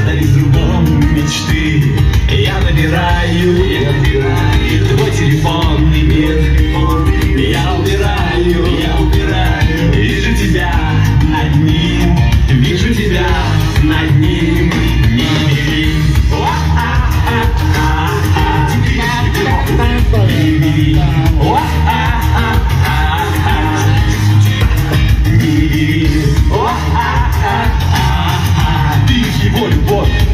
подаришь другому мечты. Я набираю твой телефонный мир. Я убираю, вижу тебя одним, вижу тебя над ним. Не бери, не бери, не бери. Ты его любовь.